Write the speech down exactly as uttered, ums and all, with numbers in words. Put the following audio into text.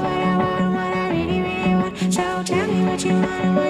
what I want, what I really, really want. So tell me what you want, what